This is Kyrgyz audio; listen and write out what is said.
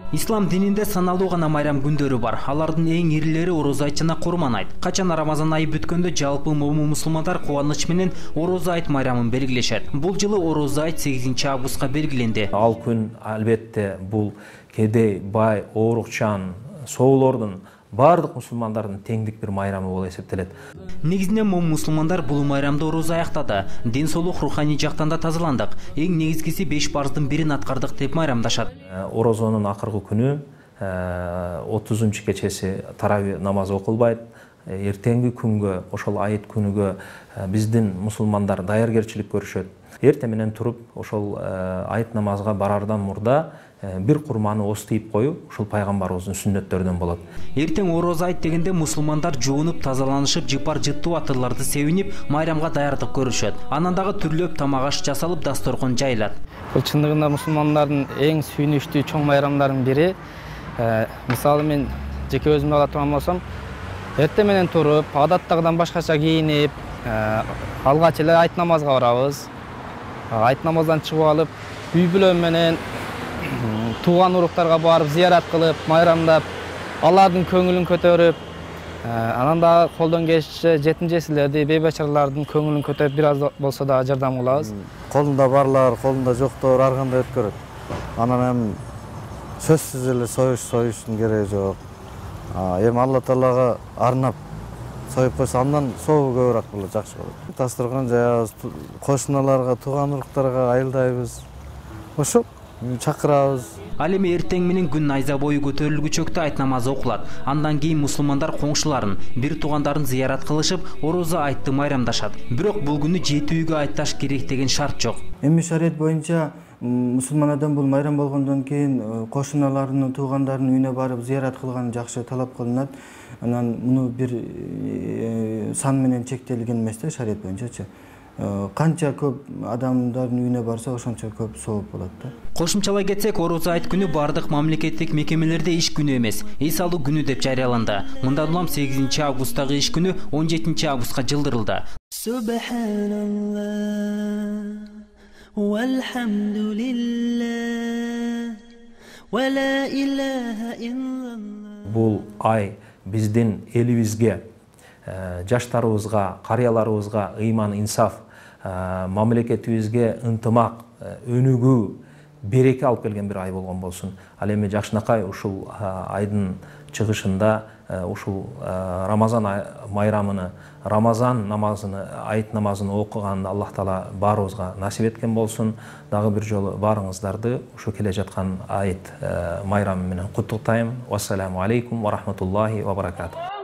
Ислам дининде саналуу гана майрам күндөрү бар. Алардын эң ирилери Орозо айт жана Курман айт. Качан Рамазан айы бүткөндө жалпы мусулмандар кубаныч менен Орозо айт майрамын белгилешет. Бул жылы Орозо айт 8 августка белгиленди. Ал күн албетте бул кедей, бай, оорукчан, соолордун бардык мусулмандардын теңдик бир майрамы болуп эсептелет. Негизинен мусулмандар бул майрамды Орозо аяктады. Дин соолук руханий жактан да тазаландык. Эң негизгиси 5 парздын бирин аткардык деп майрамдашат. Орозонун акыркы күнү 30 кечеси тарави намазы окулбайт. Эртеңги күнгө, ошол айыт күнүгө биздин мусулмандар даяргерчилик көрүшөт. Эрте менен туруп, ошол айыт намазга барардан мурда бир курманы остийип коюп, ушул пайгамбарыбыздын сүннөттөрүнөн болот. Эртең Орозо айт дегенде мусулмандар жуунуп, тазаланышып, жыпар жыттуу атырларды себинип, майрамга даярдык көрүшөт. Анан дагы түрлөп тамак аш жасалып, дасторкон жайылат. Бул чындыгында мусулмандардын эң сүйүнүчтүү чоң майрамдарынын бири. Мисалы мен жеке өзүмдү ала турган болсом, эрте менен туруп, адаттагыдан башкача кийинип, алгач эле айыт намазга барабыз. Айыт намаздан чыгып алып, үй бүлө менен тууган уруктарга барып, зыярат кылып, майрамдап, алардын көңүлүн көтөрүп, анан да колдон келишинче жетим жесирлерди, бейбачарлардын көңүлүн көтөрүп, бир аз болсо да жардам кылабыз. Колунда барлар, колунда жоктор ар кандай өткөрөт. Анан эми сөзсүз эле союштун кереги жок. Эми Алла Таалага арнап союп койсо, андан сообу көбүрөөк болот, жакшы болот. Дасторкон жаябыз, кошуналарга, тууган уруктарга айылдайбыз. Ошо чакырабыз. Ал эми эртең менен күн найза бою көтөрүлгүчөктө айт намазы окулат. Андан кийин мусулмандар коңшуларын, бир туугандарын зыярат кылышып, Орозо айтты майрамдашат. Бирок бул күнү 7 үйгө айтташ керек деген шарт жок. Эми шарият боюнча мусулман адам бул майрам болгондон кийин кошуналарынын, туугандарынын үйүнө барып зыярат кылган жакшы талап кылынат. Анан муну бир сан менен чектелген эмес да, шарият боюнчачы. Канча көп адамдардын үйүнө барса, ошончо көп сооп болот да. Кошумчалай кетсек, Орозо айт күнү бардык мамлекеттик мекемелерде иш күнү эмес, эс алуу күнү деп жарыяланды. Мындан улам 8 августтагы иш күнү 17 августка жылдырылды. Субханаллах валхамдулиллах ва ла илаха иллаллах. Бул ай биздин элибизге, жаштарыбызга, карыяларыбызга ыйман, инсаф, мамлекетибизге ынтымак, өнүгүү, береке алып келген бир ай болгон болсун. Ал эми жакшынакай ушул айдын чыгышында ушул Рамазан майрамыны, Рамазан намазыны, айыт намазын окуганды Аллах Таала баарыбызга насип эткен болсун. Дагы бир жолу баарыңыздарды ушу келе жаткан айыт майрамы менен куттуктайм. Ассаламу алейкум ва рахматуллахи ва баракатух.